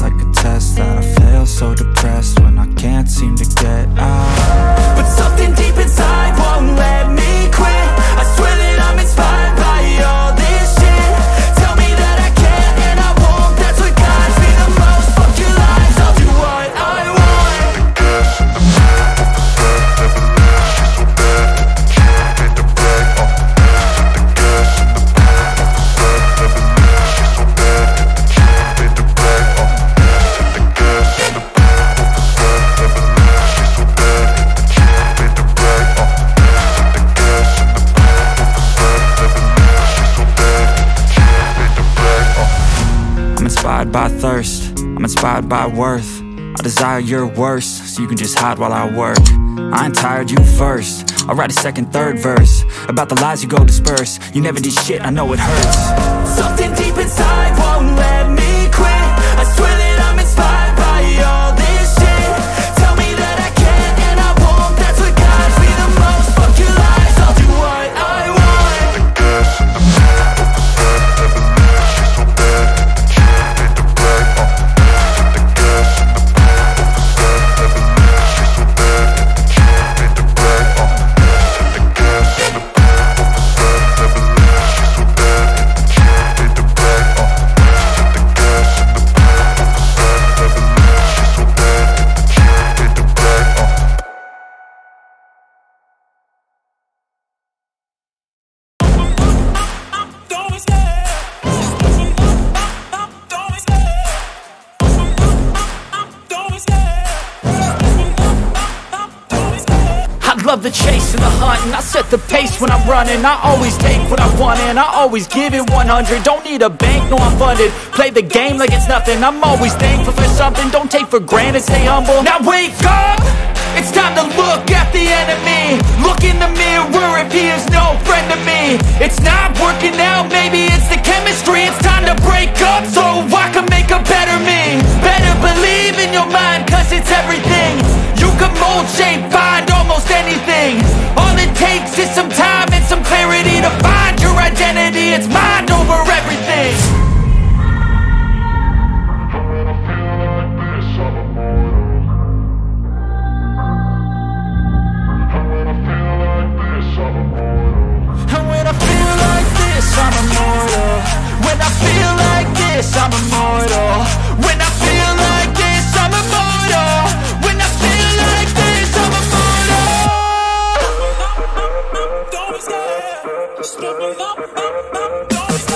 like a test that I fail, so depressed when I can't seem to get out. But something deep inside won't let me quit. I swear that I'm inspired by all this shit. Tell me that I can't and I won't, that's what guides me the most. Fuck your lies, I'll do what I want. The gas in the back of the bed, never leave, she's so bad that the can't pay the brag. The gas in the back of the bed, never leave, she's so bad that the can't pay the brag. The gas in the back of the bed, never leave, she's so bad that the can't pay the brag. The gas in the back of the bed, never leave, she's so bad that the can't pay the brag. I'm inspired by thirst, I'm inspired by worth. I desire your worst, so you can just hide while I work. I ain't tired, you first. I'll write a second, third verse about the lies you go disperse. You never did shit, I know it hurts. Something deep inside won't let me quit. I swear that I'm inspired by all this shit. Tell me that I can't and I won't, that's what guides me the most. Fuck your lies, I'll do what I want. The gas in the back of the bed, never leave, she's so bad that the can't pay the brag. The gas in the back of the bed, never leave, she's so bad that the can't pay the brag. The gas in the back of the bed, never leave, she's so bad that the can't pay the brag. The gas in the back of the bed, never leave, she's so bad that the can't pay the brag. I love the chase and the hunt, and I set the pace when I'm running. I always take what I want and I always give it 100. Don't need a bank, no I'm funded. Play the game like it's nothing. I'm always thankful for something. Don't take for granted, stay humble. Now wake up! It's time to look at the enemy. Look in the mirror if he is no friend to me. It's not working out, maybe it's the chemistry. It's time to break up so I can make a better me. Better believe in your mind, cause it's everything. You can mold, shape, find almost anything. All it takes is some time and some clarity to find your identity. It's mind over everything. And when I feel like this, I'm immortal. When I feel like this, I'm immortal. When I feel like this, I'm immortal. When I feel like this, I'm immortal. Don't be scared. Just give me up.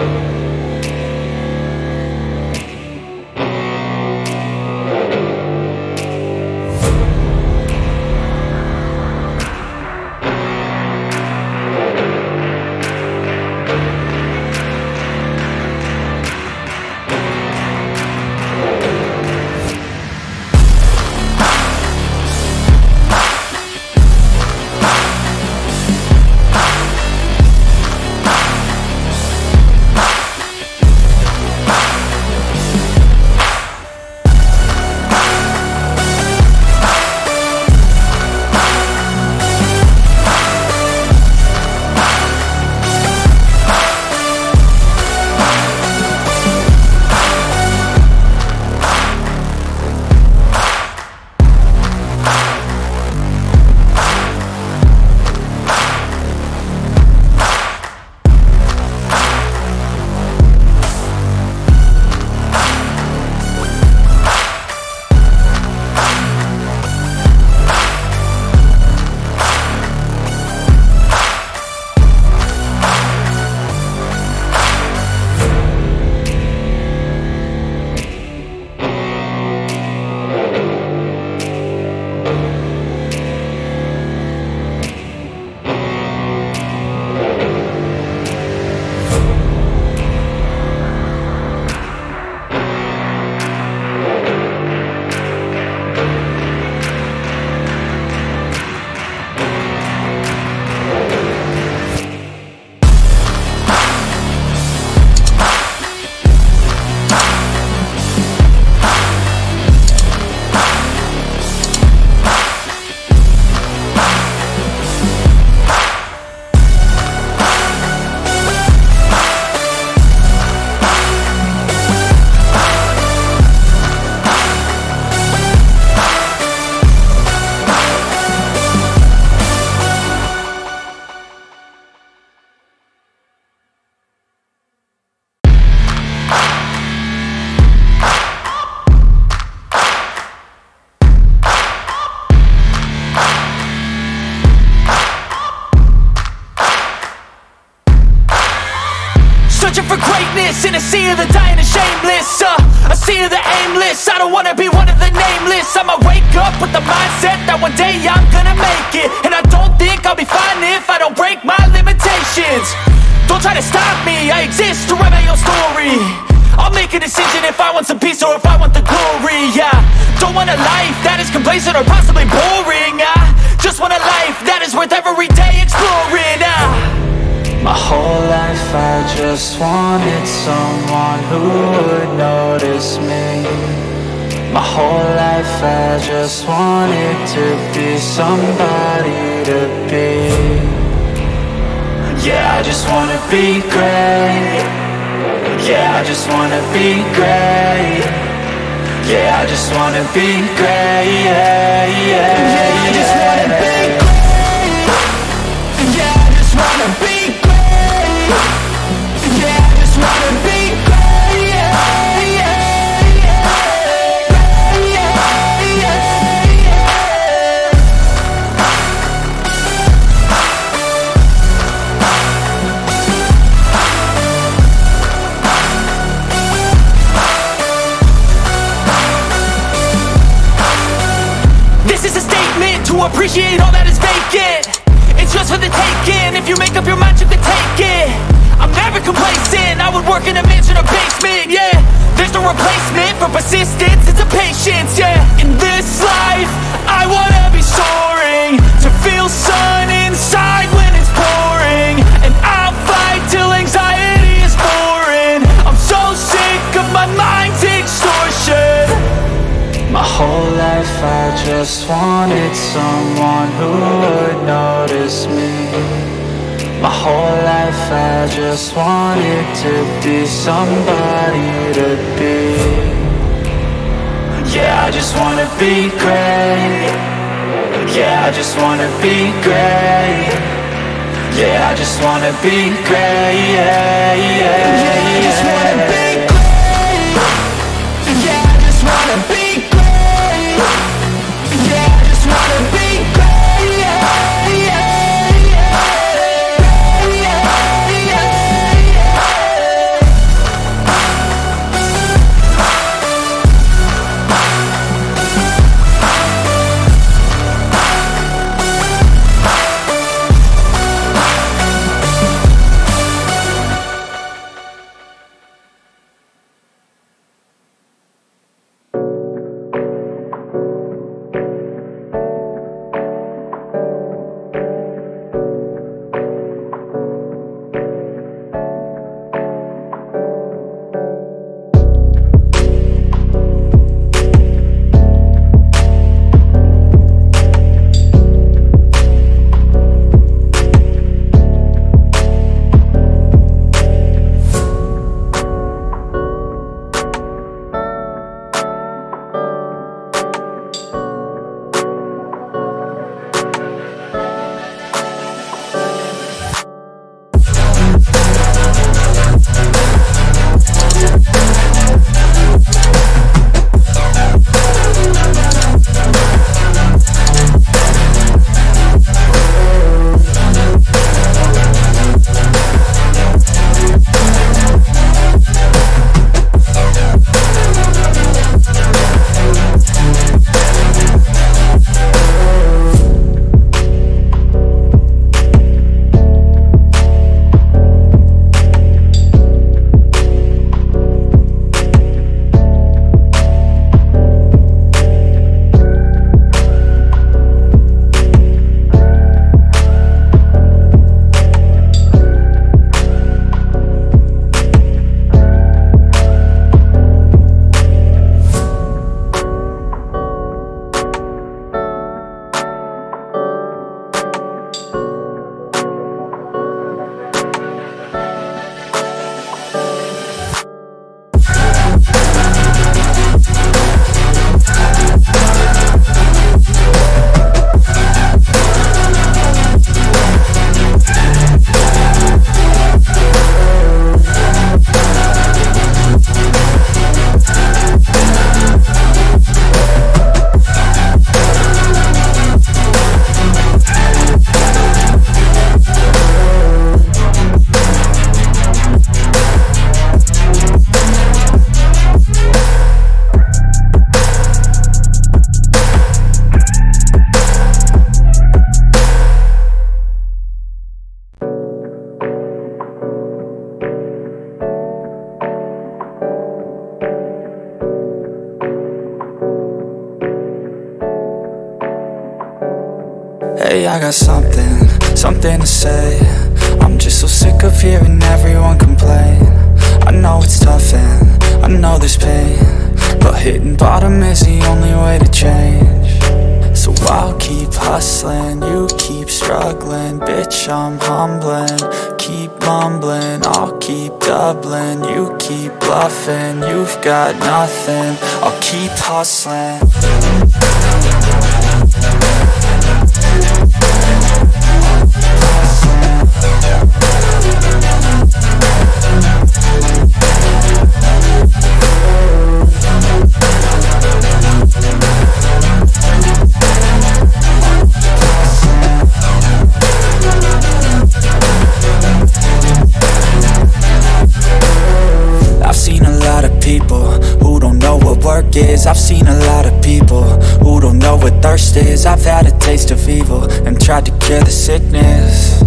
Searching for greatness in a sea of the dying and shameless, a sea of the aimless. I don't wanna be one of the nameless. I'ma wake up with the mindset that one day I'm gonna make it. And I don't think I'll be fine if I don't break my limitations. Don't try to stop me, I exist to write my own story. I'll make a decision if I want some peace or if I want the glory, yeah. Don't want a life that is complacent or possibly boring, I just want a life that is worth every day exploring, My whole life I just wanted someone who would notice me. My whole life I just wanted to be somebody to be. Yeah, I just wanna be great. Yeah, I just wanna be great. Yeah, I just wanna be great. Yeah, yeah, I just wanna be great. Yeah, I just wanna be great. Yeah, I just wanna be great. Yeah, yeah, yeah. Yeah, yeah, yeah. This is a statement to appreciate all that is vacant. It's just for the taking. If you make up your mind, you can take it. I'm never complacent. I would work in a mansion or basement, yeah. There's no replacement for persistence, it's a patience, yeah. In this life, I wanna be soaring, to feel sun inside when it's pouring. And I'll fight till anxiety is foreign. I'm so sick of my mind's extortion. My whole life I just wanted someone who would notice me. My whole life I just wanted to be somebody to be. Yeah, I just wanna be great. Yeah, I just wanna be great. Yeah, I just wanna be great. Yeah, yeah, yeah, I just wanna be great. Yeah, I just wanna be great. Yeah, I just wanna be great. Yeah, yeah, yeah. Lately I got something to say. I'm just so sick of hearing everyone complain. I know it's tough and I know there's pain, but hitting bottom is the only way to change. So I'll keep hustling, you keep struggling. Bitch, I'm humbling, keep mumbling. I'll keep doubling, you keep bluffing. You've got nothing, I'll keep hustling. I've seen a lot of people who don't know what thirst is. I've had a taste of evil and tried to cure the sickness,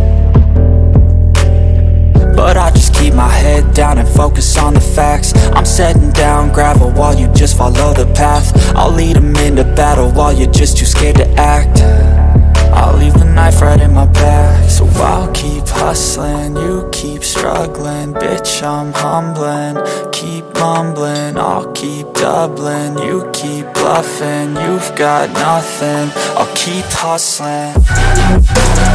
but I just keep my head down and focus on the facts. I'm setting down gravel while you just follow the path. I'll lead them into battle while you're just too scared to act. I'll leave the knife right in my back. So I'll keep hustling, you keep struggling. Bitch, I'm humbling, keep mumbling. I'll keep doubling, you keep bluffing. You've got nothing, I'll keep hustling.